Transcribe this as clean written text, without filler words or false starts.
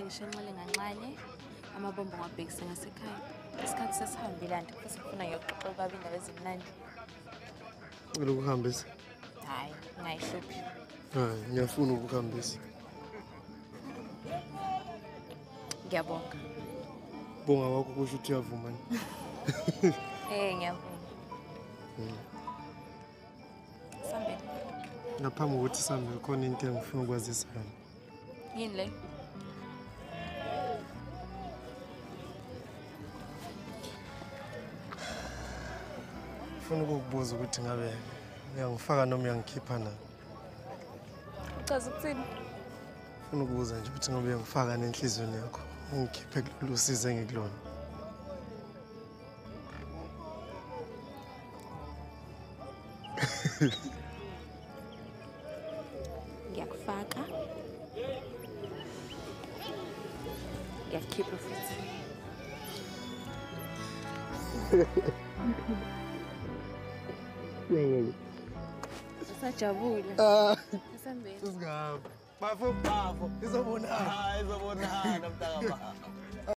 ngishenqele ngancane amabombo ngabhekise ngasekhaya. Isikhathi sesihambile anti futhi ngifuna ngiyoxoxa kabi indaba ezimnandi. Ukuhambisa? Hayi, ngayihluphi. Hayi, ngiyafuna ukuhambisa. Ngiyabonga. Bonga wakho kusho ukuthi uyavuma ni? Ngiyavuma. Sambe. Ngaphambi kokuthi sambe khona into engifuna ukwazisa yona. Yini le? Ngifuna ukukubuza ukuthi ngabe uyangifaka noma uyangikhipha na? Uchaza ukuthini? Ngifuna ukubuza nje ukuthi ngabe uyangifaka nenhliziyweni yakho. Ungikhiphe kulolu sizo engikulona. Ngiyakufaka. Ngiyakukhipha futhi. Yebo. Usajabula. Sisambeni. Singapha. Bafo. Izobonana. Izobonana mntaka.